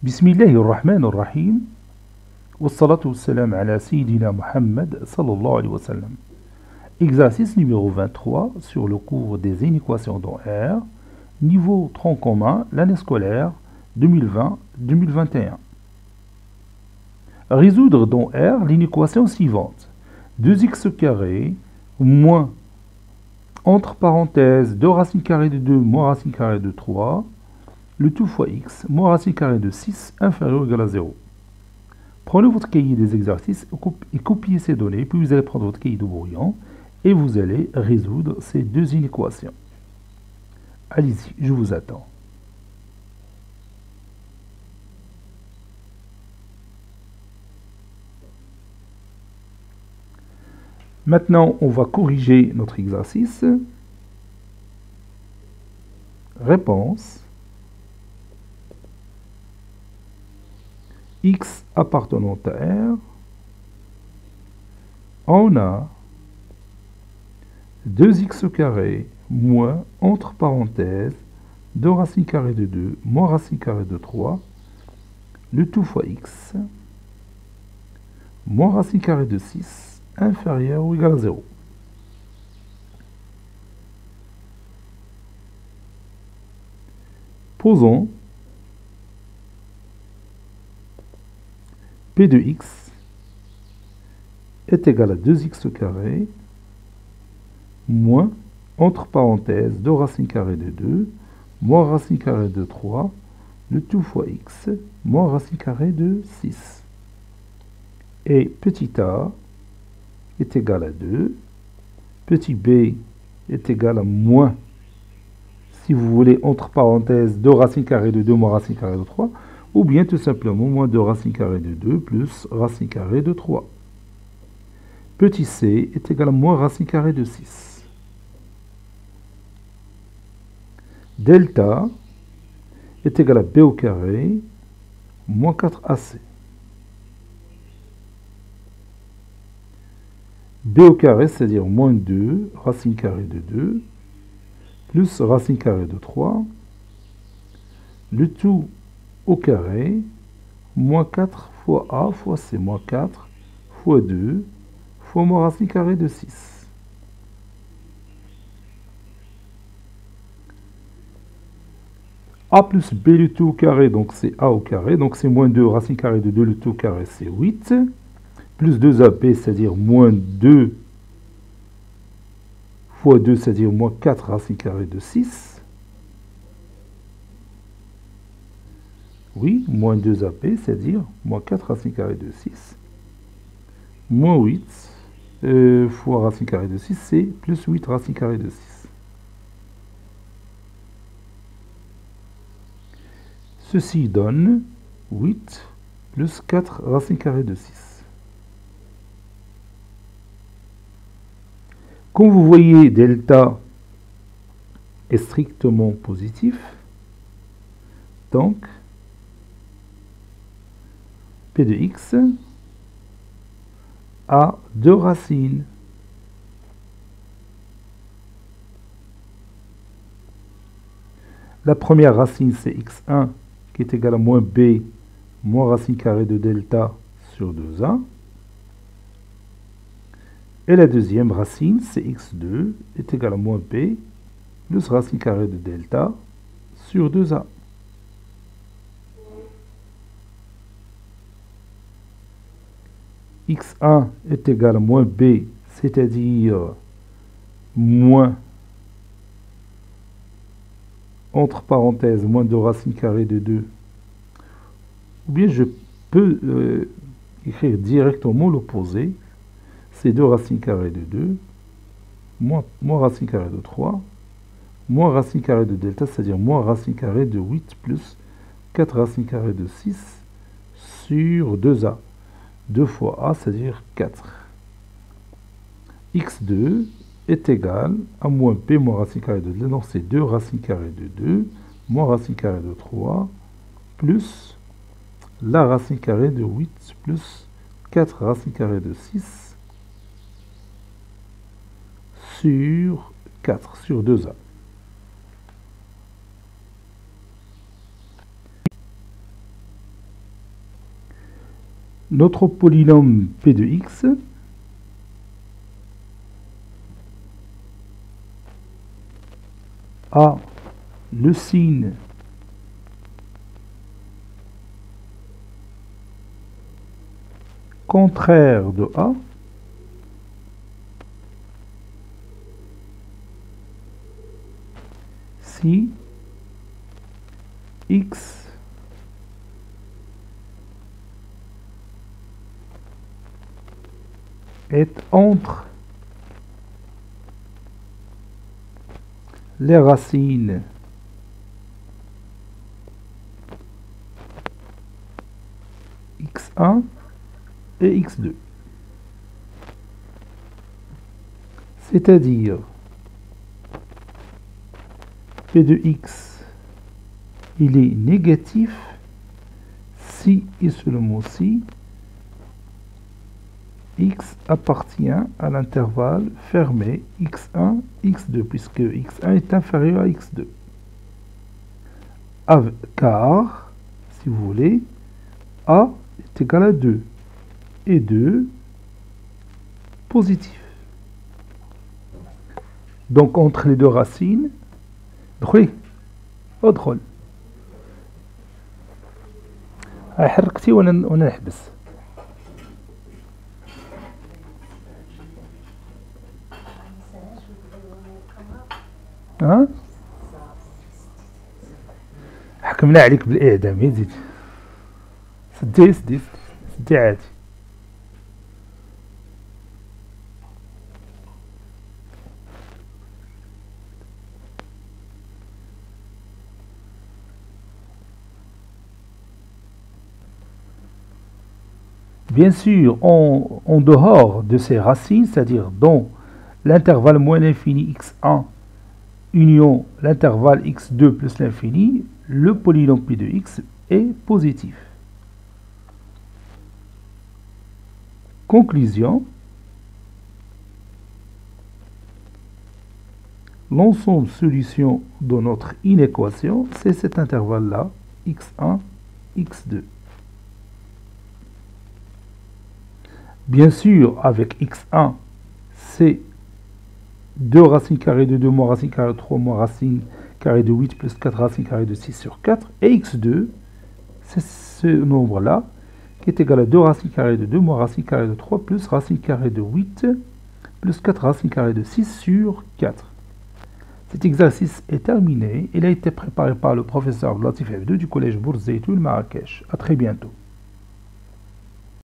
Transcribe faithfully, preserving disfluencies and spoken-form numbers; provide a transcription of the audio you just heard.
Bismillahirrahmanirrahim. Wassalatu wassalam ala Sayyidina Muhammad sallallahu alayhi wa sallam. Exercice numéro vingt-trois sur le cours des inéquations dans R, niveau tronc commun, l'année scolaire deux mille vingt deux mille vingt et un. Résoudre dans R l'inéquation suivante. deux x carré moins, entre parenthèses, deux racines carrées de deux moins racine carrée de trois, le tout fois x, moins racine carrée de six, inférieur ou égal à zéro. Prenez votre cahier des exercices et copiez ces données, puis vous allez prendre votre cahier de brouillon et vous allez résoudre ces deux inéquations. Allez-y, je vous attends. Maintenant, on va corriger notre exercice. Réponse. X appartenant à R. On a deux x carré moins, entre parenthèses, deux racines carrées de deux moins racine carrée de trois, le tout fois x, moins racine carrée de six, inférieur ou égal à zéro. Posons P de x est égal à deux x carré moins, entre parenthèses, deux racines carrées de deux, moins racine carrée de trois, le tout fois x, moins racine carrée de six. Et petit a est égal à deux, petit b est égal à moins, si vous voulez, entre parenthèses, deux racines carrées de deux moins racine carrée de trois, ou bien tout simplement moins deux racine carrée de deux plus racine carrée de trois. Petit c est égal à moins racine carrée de six. Delta est égal à b au carré moins quatre a c. B au carré, c'est-à-dire moins deux racine carrée de deux plus racine carrée de trois, le tout au carré, moins quatre fois a fois c, moins quatre fois deux fois moins racine carrée de six. A plus b le tout au carré, donc c'est a au carré, donc c'est moins deux racine carrée de deux, le tout au carré, c'est huit, plus deux a b, c'est-à-dire moins deux fois deux, c'est-à-dire moins quatre racine carrée de six. Oui, moins deux a b, c'est-à-dire moins quatre racine carrée de six, moins huit euh, fois racine carrée de six, c'est plus huit racine carrée de six. Ceci donne huit plus quatre racine carrée de six. Comme vous voyez, delta est strictement positif, donc P de x a deux racines. La première racine, c'est x un, qui est égal à moins b, moins racine carrée de delta sur deux a. Et la deuxième racine, c'est x deux, est égal à moins b, plus racine carrée de delta sur deux a. x un est égal à moins b, c'est-à-dire moins, entre parenthèses, moins de racine carrée de deux. Ou bien je peux euh, écrire directement l'opposé, c'est deux racines carrées de deux, moins, moins racine carrée de trois, moins racine carrée de delta, c'est-à-dire moins racine carrée de huit plus quatre racines carrées de six sur deux a. deux fois a, c'est-à-dire quatre. x deux est égal à moins b moins racine carrée de deux, donc c'est deux racines carrées de deux, moins racine carrée de trois, plus la racine carrée de huit, plus quatre racines carrées de six, sur quatre, sur deux a. notre polynôme P de x a le signe contraire de A si x est entre les racines x un et x deux. C'est-à-dire P de x, il est négatif si et seulement si x appartient à l'intervalle fermé x un, x deux, puisque x un est inférieur à x deux. Car, si vous voulez, A est égal à deux et deux positif. Donc entre les deux racines, دخلي ادخل هاي حركتي وانا وانا نحبس. ها حكمنا عليك بالاعدام، يا زيد سدي سدي سدي عادي. Bien sûr, en, en dehors de ces racines, c'est-à-dire dans l'intervalle moins l'infini x un union l'intervalle x deux plus l'infini, le polynôme P de x est positif. Conclusion, l'ensemble solution de notre inéquation, c'est cet intervalle-là, x un, x deux. Bien sûr, avec x un, c'est deux racines carrées de deux moins racine carrée de trois moins racine carrée de huit plus quatre racine carrée de six sur quatre. Et x deux, c'est ce nombre-là qui est égal à deux racines carrées de deux moins racine carrée de trois plus racine carrée de huit plus quatre racine carrée de six sur quatre. Cet exercice est terminé. Il a été préparé par le professeur Latif F deux du collège Bourz Zeytoun Marrakech. À très bientôt.